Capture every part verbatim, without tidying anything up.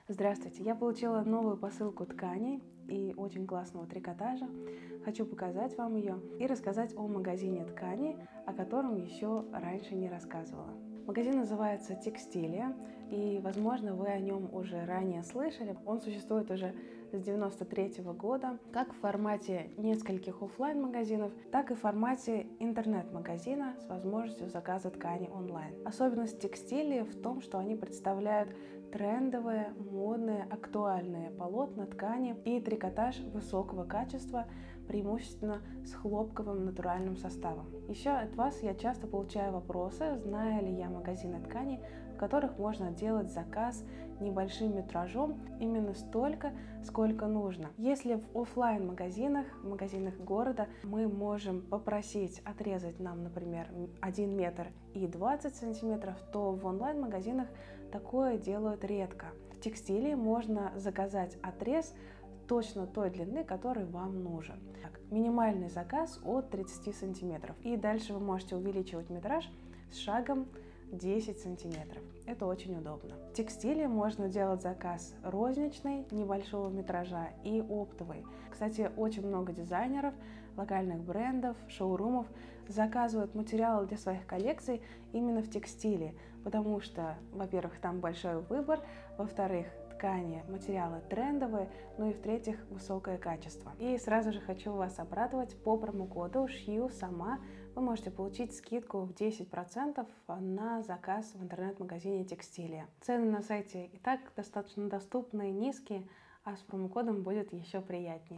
Здравствуйте! Я получила новую посылку тканей и очень классного трикотажа. Хочу показать вам ее и рассказать о магазине тканей, о котором еще раньше не рассказывала. Магазин называется «Текстилия», и, возможно, вы о нем уже ранее слышали. Он существует уже с девяносто третьего года, как в формате нескольких офлайн-магазинов, так и в формате интернет-магазина с возможностью заказа ткани онлайн. Особенность «Текстилии» в том, что они представляют трендовые, модные, актуальные полотна, ткани и трикотаж высокого качества, преимущественно с хлопковым натуральным составом. Еще от вас я часто получаю вопросы, знаю ли я магазины тканей, в которых можно делать заказ небольшим метражом, именно столько, сколько нужно. Если в офлайн магазинах, в магазинах города мы можем попросить отрезать нам, например, один метр и двадцать сантиметров, то в онлайн магазинах такое делают редко. В «Текстилии» можно заказать отрез точно той длины, который вам нужен. Так, минимальный заказ от тридцати сантиметров. И дальше вы можете увеличивать метраж с шагом десять сантиметров. Это очень удобно. В «Текстилии» можно делать заказ розничный, небольшого метража и оптовый. Кстати, очень много дизайнеров, локальных брендов, шоурумов заказывают материалы для своих коллекций именно в «Текстилии», потому что, во-первых, там большой выбор, во-вторых, ткани, материалы трендовые, ну и в-третьих, высокое качество. И сразу же хочу вас обрадовать: по промокоду «Шью сама» вы можете получить скидку в десять процентов на заказ в интернет-магазине «Текстилия». Цены на сайте и так достаточно доступные, низкие, а с промокодом будет еще приятнее.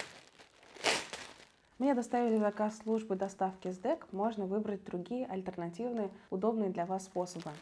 Мне доставили заказ службы доставки СДЭК, можно выбрать другие альтернативные, удобные для вас способы.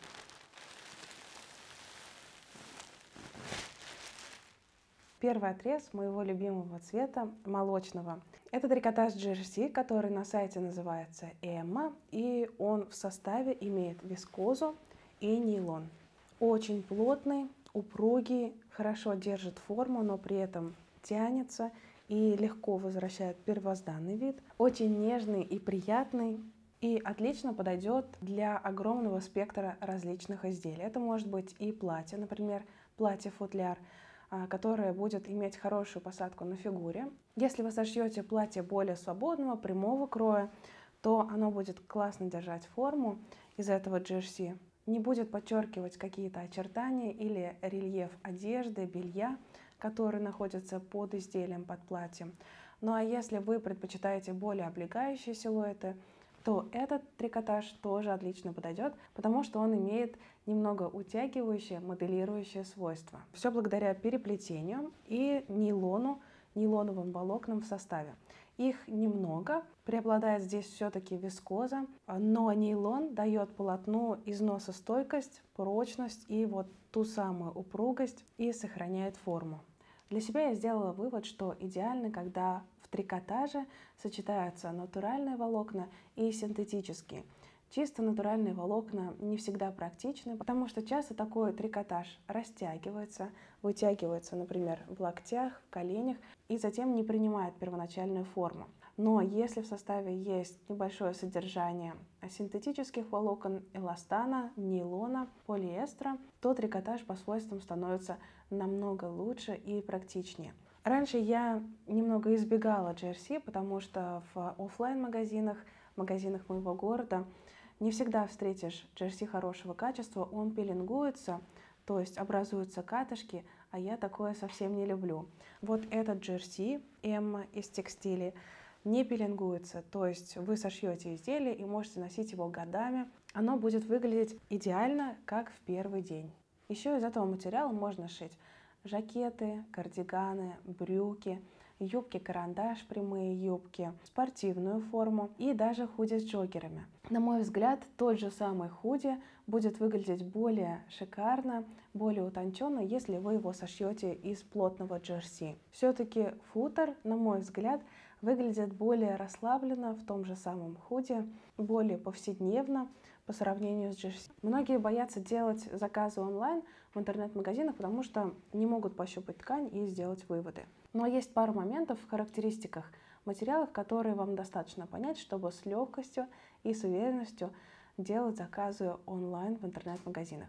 Первый отрез моего любимого цвета, молочного. Это трикотаж джерси, который на сайте называется Эмма, и он в составе имеет вискозу и нейлон. Очень плотный, упругий, хорошо держит форму, но при этом тянется и легко возвращает первозданный вид. Очень нежный и приятный, и отлично подойдет для огромного спектра различных изделий. Это может быть и платье, например, платье-футляр, которое будет иметь хорошую посадку на фигуре. Если вы сошьете платье более свободного, прямого кроя, то оно будет классно держать форму из этого джерси, не будет подчеркивать какие-то очертания или рельеф одежды, белья, которые находятся под изделием, под платьем. Ну а если вы предпочитаете более облегающие силуэты, то этот трикотаж тоже отлично подойдет, потому что он имеет немного утягивающее, моделирующее свойства. Все благодаря переплетению и нейлону, нейлоновым волокнам в составе. Их немного, преобладает здесь все-таки вискоза, но нейлон дает полотну износостойкость, прочность и вот ту самую упругость и сохраняет форму. Для себя я сделала вывод, что идеально, когда в трикотаже сочетаются натуральные волокна и синтетические. Чисто натуральные волокна не всегда практичны, потому что часто такой трикотаж растягивается, вытягивается, например, в локтях, в коленях, и затем не принимает первоначальную форму. Но если в составе есть небольшое содержание синтетических волокон, эластана, нейлона, полиэстера, то трикотаж по свойствам становится намного лучше и практичнее. Раньше я немного избегала джерси, потому что в офлайн-магазинах, магазинах моего города не всегда встретишь джерси хорошего качества, он пилингуется, то есть образуются катышки, а я такое совсем не люблю. Вот этот джерси Эмма из «Текстилии» не пилингуется, то есть вы сошьете изделие и можете носить его годами. Оно будет выглядеть идеально, как в первый день. Еще из этого материала можно шить жакеты, кардиганы, брюки, юбки-карандаш, прямые юбки, спортивную форму и даже худи с джоггерами. На мой взгляд, тот же самый худи будет выглядеть более шикарно, более утонченно, если вы его сошьете из плотного джерси. Все-таки футер, на мой взгляд, выглядит более расслабленно в том же самом худи, более повседневно по сравнению с джерси. Многие боятся делать заказы онлайн в интернет-магазинах, потому что не могут пощупать ткань и сделать выводы. Но есть пару моментов в характеристиках материалов, которые вам достаточно понять, чтобы с легкостью и с уверенностью делать заказы онлайн в интернет-магазинах.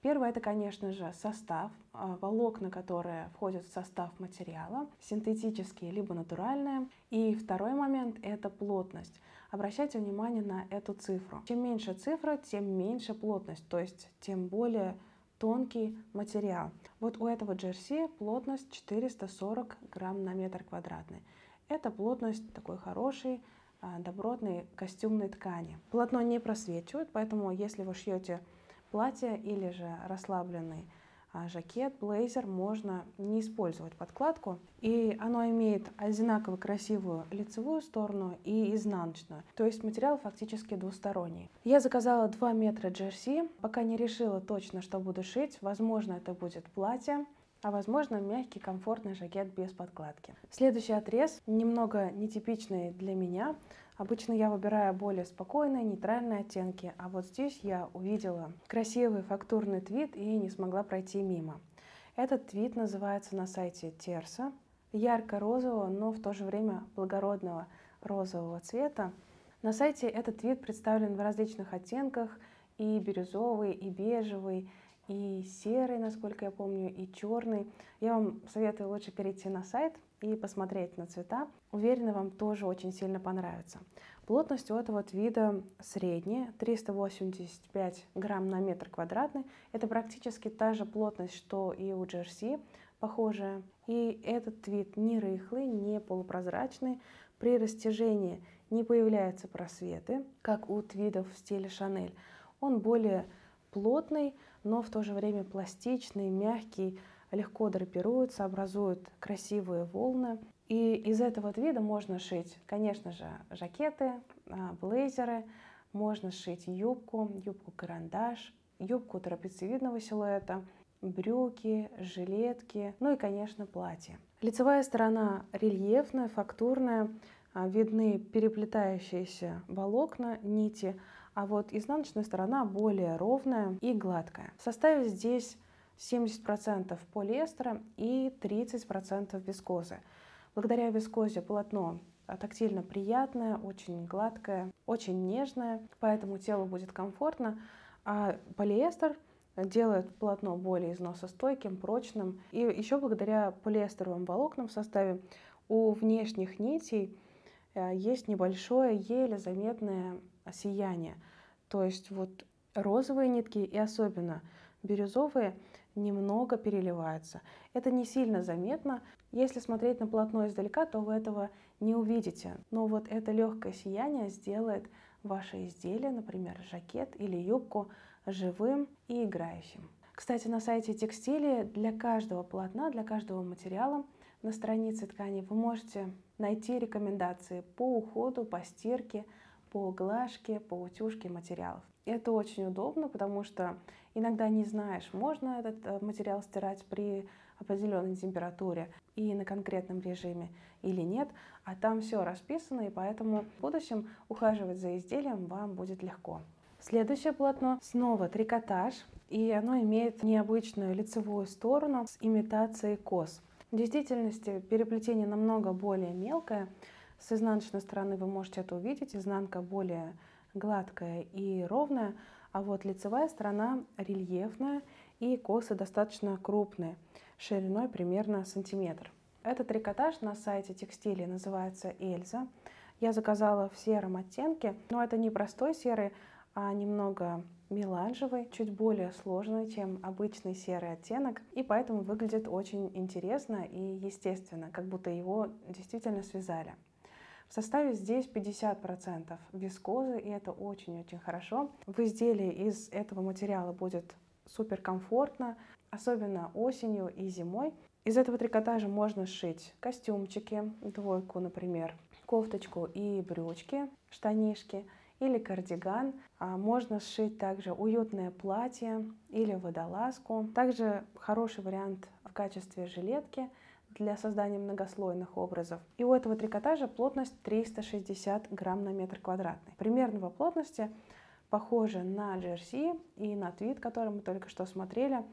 Первое — это, конечно же, состав, а, волокна, которые входят в состав материала, синтетические либо натуральные. И второй момент — это плотность. Обращайте внимание на эту цифру. Чем меньше цифра, тем меньше плотность, то есть тем более тонкий материал. Вот у этого джерси плотность четыреста сорок грамм на метр квадратный. Это плотность такой хорошей, добротной костюмной ткани. Полотно не просвечивает, поэтому если вы шьете платье или же расслабленный жакет, блейзер, можно не использовать подкладку. И оно имеет одинаково красивую лицевую сторону и изнаночную. То есть материал фактически двусторонний. Я заказала два метра джерси. Пока не решила точно, что буду шить. Возможно, это будет платье, а возможно, мягкий, комфортный жакет без подкладки. Следующий отрез немного нетипичный для меня. Обычно я выбираю более спокойные, нейтральные оттенки, а вот здесь я увидела красивый фактурный твид и не смогла пройти мимо. Этот твид называется на сайте Терса, ярко-розового, но в то же время благородного розового цвета. На сайте этот твид представлен в различных оттенках: и бирюзовый, и бежевый, и серый, насколько я помню, и черный. Я вам советую лучше перейти на сайт и посмотреть на цвета. Уверена, вам тоже очень сильно понравится. Плотность у этого твида средняя, триста восемьдесят пять грамм на метр квадратный. Это практически та же плотность, что и у джерси, похожая. И этот твид не рыхлый, не полупрозрачный. При растяжении не появляются просветы, как у твидов в стиле Шанель. Он более плотный, но в то же время пластичный, мягкий, легко драпируется, образует красивые волны. И из этого твида можно шить, конечно же, жакеты, блейзеры, можно шить юбку, юбку-карандаш, юбку трапециевидного силуэта, брюки, жилетки, ну и, конечно, платье. Лицевая сторона рельефная, фактурная, видны переплетающиеся волокна, нити, а вот изнаночная сторона более ровная и гладкая. В составе здесь семьдесят процентов полиэстера и тридцать процентов вискозы. Благодаря вискозе полотно тактильно приятное, очень гладкое, очень нежное, поэтому телу будет комфортно, а полиэстер делает полотно более износостойким, прочным. И еще благодаря полиэстеровым волокнам в составе у внешних нитей есть небольшое, еле заметное сияние. То есть вот розовые нитки и особенно бирюзовые немного переливаются. Это не сильно заметно. Если смотреть на полотно издалека, то вы этого не увидите. Но вот это легкое сияние сделает ваше изделие, например, жакет или юбку, живым и играющим. Кстати, на сайте Текстилии для каждого полотна, для каждого материала на странице ткани вы можете найти рекомендации по уходу, по стирке, по глажке, по утюжке материалов. Это очень удобно, потому что иногда не знаешь, можно этот материал стирать при определенной температуре и на конкретном режиме или нет, а там все расписано, и поэтому в будущем ухаживать за изделием вам будет легко. Следующее полотно снова трикотаж, и оно имеет необычную лицевую сторону с имитацией кос. В действительности переплетение намного более мелкое. С изнаночной стороны вы можете это увидеть, изнанка более гладкая и ровная, а вот лицевая сторона рельефная и косы достаточно крупные, шириной примерно сантиметр. Этот трикотаж на сайте Текстилии называется Эльза. Я заказала в сером оттенке, но это не простой серый, а немного меланжевый, чуть более сложный, чем обычный серый оттенок, и поэтому выглядит очень интересно и естественно, как будто его действительно связали. В составе здесь пятьдесят процентов вискозы, и это очень-очень хорошо. В изделии из этого материала будет супер комфортно, особенно осенью и зимой. Из этого трикотажа можно сшить костюмчики, двойку, например, кофточку и брючки, штанишки или кардиган. А можно сшить также уютное платье или водолазку. Также хороший вариант в качестве жилетки для создания многослойных образов. И у этого трикотажа плотность триста шестьдесят грамм на метр квадратный. Примерно по плотности похоже на джерси и на твид, который мы только что смотрели,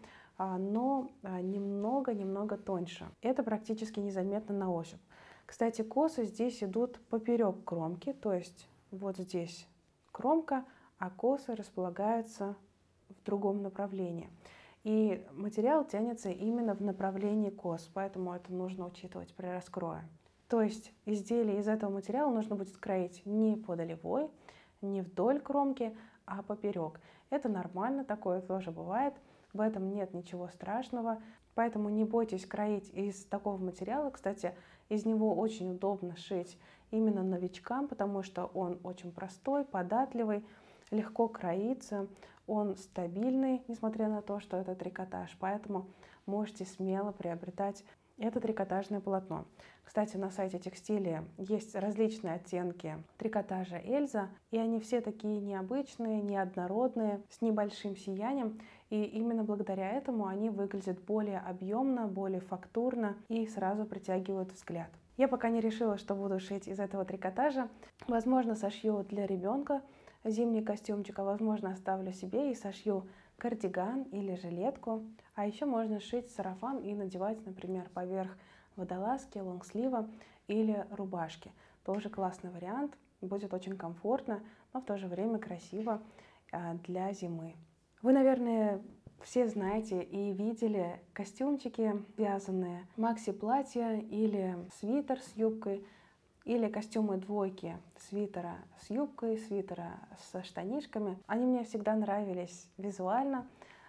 но немного-немного тоньше. Это практически незаметно на ощупь. Кстати, косы здесь идут поперек кромки, то есть вот здесь кромка, а косы располагаются в другом направлении. и материал тянется именно в направлении кос, поэтому это нужно учитывать при раскрое. То есть изделие из этого материала нужно будет кроить не по долевой, не вдоль кромки, а поперек. Это нормально, такое тоже бывает, в этом нет ничего страшного, поэтому не бойтесь кроить из такого материала. Кстати, из него очень удобно шить именно новичкам, потому что он очень простой, податливый, легко кроится, он стабильный, несмотря на то, что это трикотаж, поэтому можете смело приобретать это трикотажное полотно. Кстати, на сайте текстилия есть различные оттенки трикотажа Эльза, и они все такие необычные, неоднородные, с небольшим сиянием, и именно благодаря этому они выглядят более объемно, более фактурно и сразу притягивают взгляд. Я пока не решила, что буду шить из этого трикотажа. Возможно, сошью для ребенка зимний костюмчик, а возможно, оставлю себе и сошью кардиган или жилетку. А еще можно шить сарафан и надевать, например, поверх водолазки, лонгслива или рубашки. Тоже классный вариант, будет очень комфортно, но в то же время красиво для зимы. Вы, наверное, все знаете и видели костюмчики вязаные, макси-платья или свитер с юбкой, или костюмы двойки свитера с юбкой, свитера со штанишками. Они мне всегда нравились визуально,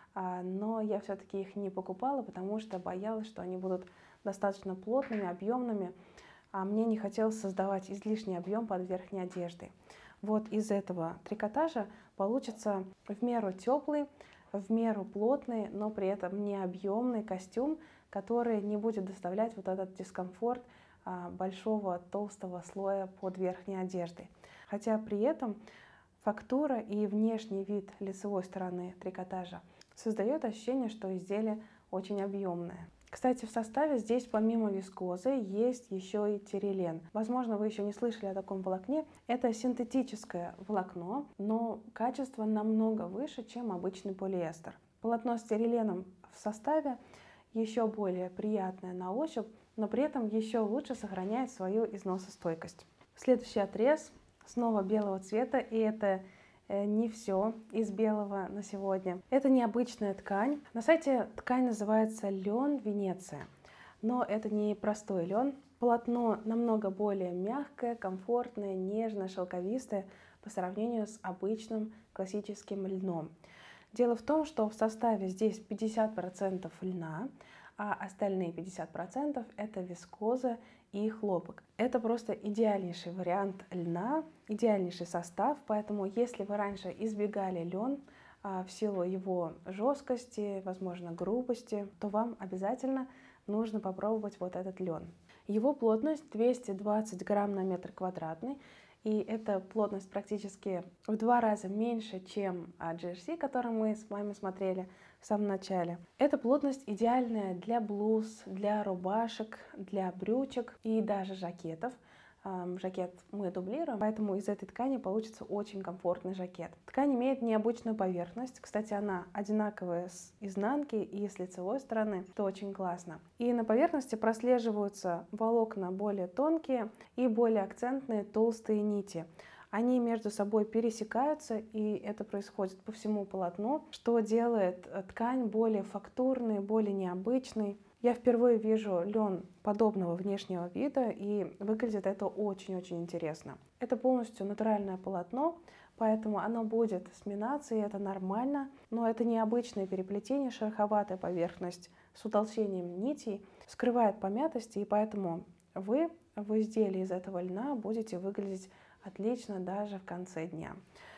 но я все-таки их не покупала, потому что боялась, что они будут достаточно плотными, объемными, а мне не хотелось создавать излишний объем под верхней одеждой. Вот из этого трикотажа получится в меру теплый, в меру плотный, но при этом не объемный костюм, который не будет доставлять вот этот дискомфорт большого толстого слоя под верхней одеждой. Хотя при этом фактура и внешний вид лицевой стороны трикотажа создает ощущение, что изделие очень объемное. Кстати, в составе здесь помимо вискозы есть еще и терилен. Возможно, вы еще не слышали о таком волокне. Это синтетическое волокно, но качество намного выше, чем обычный полиэстер. Полотно с териленом в составе еще более приятное на ощупь, но при этом еще лучше сохраняет свою износостойкость. Следующий отрез снова белого цвета, и это не все из белого на сегодня. Это необычная ткань. На сайте ткань называется лен Венеция, но это не простой лен. Полотно намного более мягкое, комфортное, нежное, шелковистое по сравнению с обычным классическим льном. Дело в том, что в составе здесь пятьдесят процентов льна, а остальные пятьдесят процентов это вискоза и хлопок. Это просто идеальнейший вариант льна, идеальнейший состав, поэтому если вы раньше избегали лен а, в силу его жесткости, возможно, грубости, то вам обязательно нужно попробовать вот этот лен. Его плотность двести двадцать грамм на метр квадратный, и эта плотность практически в два раза меньше, чем джи эр си, который мы с вами смотрели в самом начале. Эта плотность идеальная для блуз, для рубашек, для брючек и даже жакетов. Жакет мы дублируем, поэтому из этой ткани получится очень комфортный жакет. Ткань имеет необычную поверхность. Кстати, она одинаковая с изнанки и с лицевой стороны, что очень классно. И на поверхности прослеживаются волокна более тонкие и более акцентные толстые нити. Они между собой пересекаются, и это происходит по всему полотну, что делает ткань более фактурной, более необычной. Я впервые вижу лен подобного внешнего вида, и выглядит это очень-очень интересно. Это полностью натуральное полотно, поэтому оно будет сминаться, и это нормально, но это необычное переплетение, шероховатая поверхность с утолщением нитей скрывает помятости, и поэтому вы в изделии из этого льна будете выглядеть отлично даже в конце дня.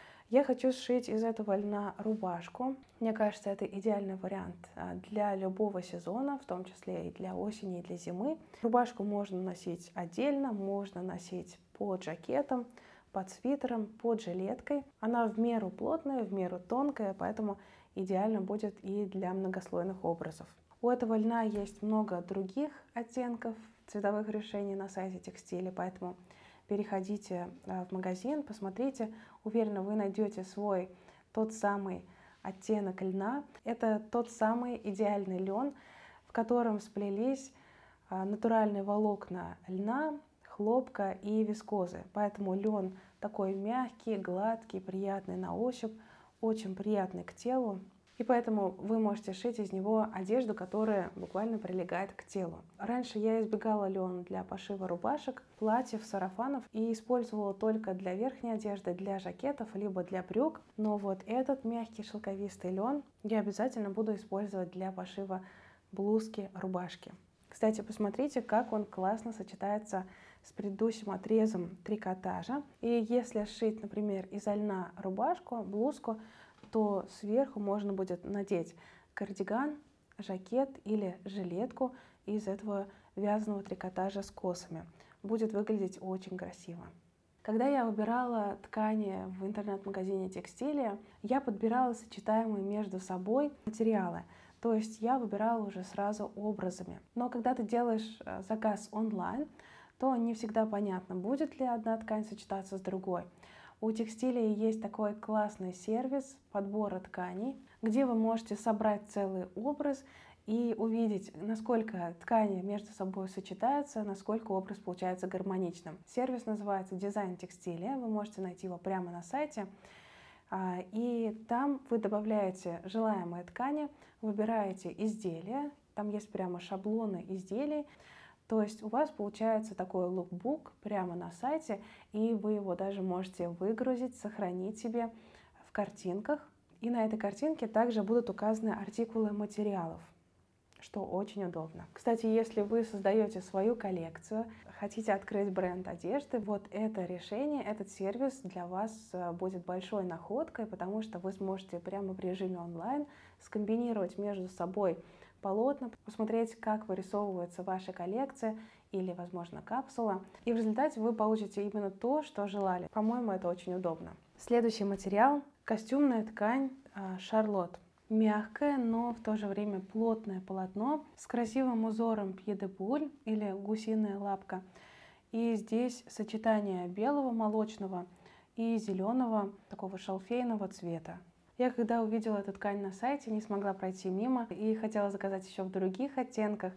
Я хочу сшить из этого льна рубашку. Мне кажется, это идеальный вариант для любого сезона, в том числе и для осени, и для зимы. Рубашку можно носить отдельно, можно носить под жакетом, под свитером, под жилеткой. Она в меру плотная, в меру тонкая, поэтому идеально будет и для многослойных образов. У этого льна есть много других оттенков цветовых решений на сайте текстиля, поэтому переходите в магазин, посмотрите. Уверена, вы найдете свой тот самый оттенок льна. Это тот самый идеальный лен, в котором сплелись натуральные волокна льна, хлопка и вискозы. Поэтому лен такой мягкий, гладкий, приятный на ощупь, очень приятный к телу. И поэтому вы можете шить из него одежду, которая буквально прилегает к телу. Раньше я избегала лен для пошива рубашек, платьев, сарафанов и использовала только для верхней одежды, для жакетов, либо для брюк. Но вот этот мягкий шелковистый лен я обязательно буду использовать для пошива блузки, рубашки. Кстати, посмотрите, как он классно сочетается с предыдущим отрезом трикотажа. И если сшить, например, из льна рубашку, блузку, то сверху можно будет надеть кардиган, жакет или жилетку из этого вязаного трикотажа с косами. Будет выглядеть очень красиво. Когда я выбирала ткани в интернет-магазине текстиля, я подбирала сочетаемые между собой материалы. То есть я выбирала уже сразу образами. Но когда ты делаешь заказ онлайн, то не всегда понятно, будет ли одна ткань сочетаться с другой. У текстиля есть такой классный сервис подбора тканей, где вы можете собрать целый образ и увидеть, насколько ткани между собой сочетаются, насколько образ получается гармоничным. Сервис называется «Дизайн текстиля», вы можете найти его прямо на сайте. И там вы добавляете желаемые ткани, выбираете изделия, там есть прямо шаблоны изделий. То есть у вас получается такой лукбук прямо на сайте, и вы его даже можете выгрузить, сохранить себе в картинках. И на этой картинке также будут указаны артикулы материалов, что очень удобно. Кстати, если вы создаете свою коллекцию, хотите открыть бренд одежды, вот это решение, этот сервис для вас будет большой находкой, потому что вы сможете прямо в режиме онлайн скомбинировать между собой полотна, посмотреть, как вырисовывается ваша коллекция или, возможно, капсула. И в результате вы получите именно то, что желали. По-моему, это очень удобно. Следующий материал – костюмная ткань Шарлотт. Мягкое, но в то же время плотное полотно с красивым узором пье-де-пуль или гусиная лапка. И здесь сочетание белого молочного и зеленого такого шалфейного цвета. Я когда увидела эту ткань на сайте, не смогла пройти мимо и хотела заказать еще в других оттенках.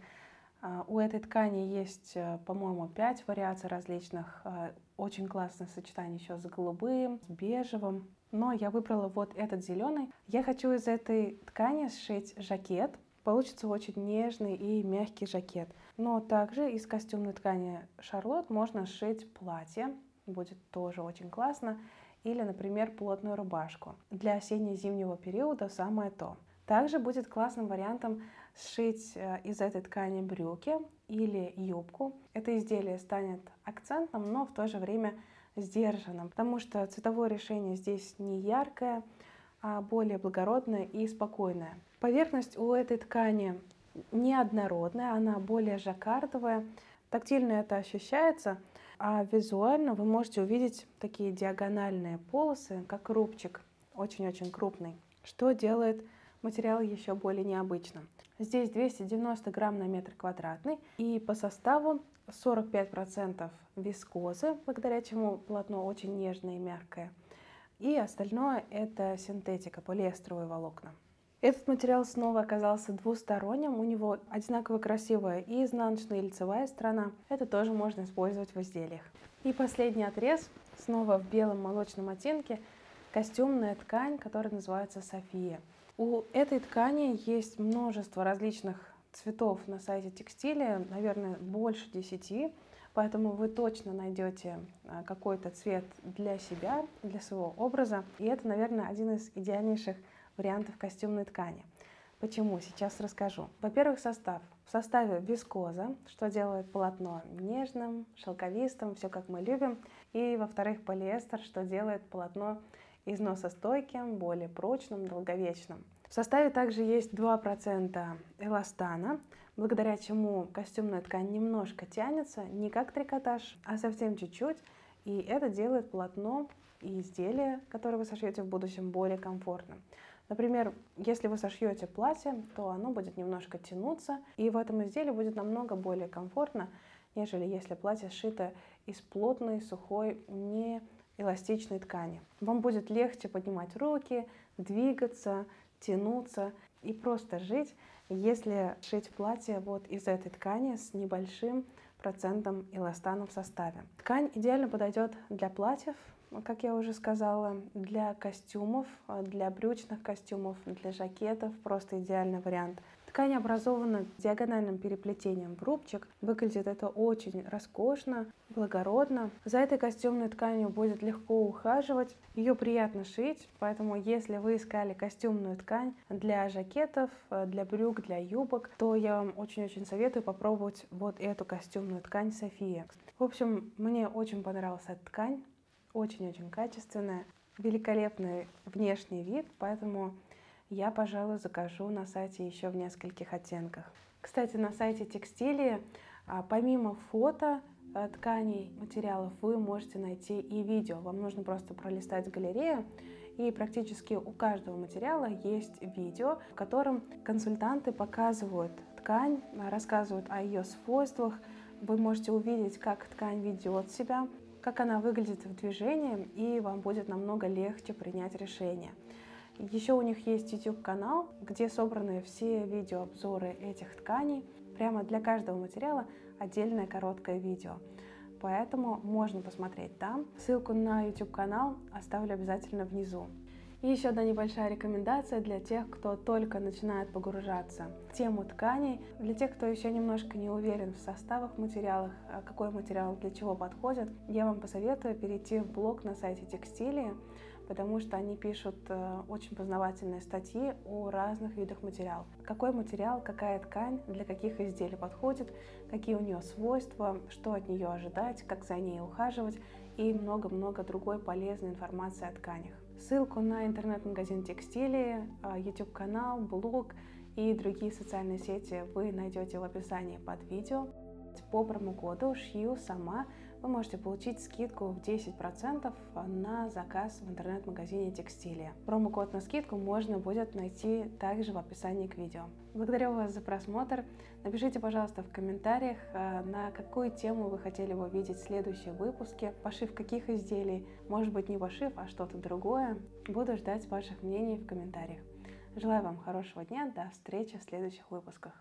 У этой ткани есть, по-моему, пять вариаций различных. Очень классное сочетание еще с голубым, с бежевым. Но я выбрала вот этот зеленый. Я хочу из этой ткани сшить жакет. Получится очень нежный и мягкий жакет. Но также из костюмной ткани Шарлотт можно сшить платье. Будет тоже очень классно. Или, например, плотную рубашку. Для осенне-зимнего периода самое то. Также будет классным вариантом сшить из этой ткани брюки или юбку. Это изделие станет акцентным, но в то же время сдержанным, потому что цветовое решение здесь не яркое, а более благородное и спокойное. Поверхность у этой ткани неоднородная, она более жаккардовая. Тактильно это ощущается, а визуально вы можете увидеть такие диагональные полосы, как рубчик, очень-очень крупный, что делает материал еще более необычным. Здесь двести девяносто грамм на метр квадратный, и по составу сорок пять процентов вискозы, благодаря чему полотно очень нежное и мягкое, и остальное это синтетика, полиэстеровые волокна. Этот материал снова оказался двусторонним, у него одинаково красивая и изнаночная, и лицевая сторона. Это тоже можно использовать в изделиях. И последний отрез, снова в белом молочном оттенке, костюмная ткань, которая называется София. У этой ткани есть множество различных цветов на сайте текстиля, наверное, больше десяти, поэтому вы точно найдете какой-то цвет для себя, для своего образа. И это, наверное, один из идеальнейших вариантов костюмной ткани. Почему? Сейчас расскажу. Во-первых, состав. В составе вискоза, что делает полотно нежным, шелковистым, все как мы любим. И, во-вторых, полиэстер, что делает полотно износостойким, более прочным, долговечным. В составе также есть два процента эластана, благодаря чему костюмная ткань немножко тянется, не как трикотаж, а совсем чуть-чуть. И это делает полотно и изделие, которое вы сошьете в будущем, более комфортным. Например, если вы сошьете платье, то оно будет немножко тянуться, и в этом изделии будет намного более комфортно, нежели если платье сшито из плотной, сухой, не эластичной ткани. Вам будет легче поднимать руки, двигаться, тянуться и просто жить, если сшить платье вот из этой ткани с небольшим процентом эластана в составе. Ткань идеально подойдет для платьев, как я уже сказала, для костюмов, для брючных костюмов, для жакетов просто идеальный вариант. Ткань образована диагональным переплетением в рубчик. Выглядит это очень роскошно, благородно. За этой костюмной тканью будет легко ухаживать. Ее приятно шить, поэтому если вы искали костюмную ткань для жакетов, для брюк, для юбок, то я вам очень-очень советую попробовать вот эту костюмную ткань София. В общем, мне очень понравилась эта ткань. Очень-очень качественная, великолепный внешний вид, поэтому я, пожалуй, закажу на сайте еще в нескольких оттенках. Кстати, на сайте Текстилии, помимо фото тканей, материалов, вы можете найти и видео. Вам нужно просто пролистать галерею, и практически у каждого материала есть видео, в котором консультанты показывают ткань, рассказывают о ее свойствах. Вы можете увидеть, как ткань ведет себя, как она выглядит в движении, и вам будет намного легче принять решение. Еще у них есть YouTube-канал, где собраны все видеообзоры этих тканей. Прямо для каждого материала отдельное короткое видео. Поэтому можно посмотреть там. Ссылку на YouTube-канал оставлю обязательно внизу. И еще одна небольшая рекомендация для тех, кто только начинает погружаться в тему тканей. Для тех, кто еще немножко не уверен в составах материалов, какой материал для чего подходит, я вам посоветую перейти в блог на сайте Текстилии, потому что они пишут очень познавательные статьи о разных видах материалов. Какой материал, какая ткань, для каких изделий подходит, какие у нее свойства, что от нее ожидать, как за ней ухаживать и много-много другой полезной информации о тканях. Ссылку на интернет-магазин Текстилии, YouTube-канал, блог и другие социальные сети вы найдете в описании под видео. По промокоду «Шью сама» вы можете получить скидку в десять процентов на заказ в интернет-магазине Текстилия. Промокод на скидку можно будет найти также в описании к видео. Благодарю вас за просмотр. Напишите, пожалуйста, в комментариях, на какую тему вы хотели бы видеть следующие выпуски, пошив каких изделий, может быть не пошив, а что-то другое. Буду ждать ваших мнений в комментариях. Желаю вам хорошего дня, до встречи в следующих выпусках.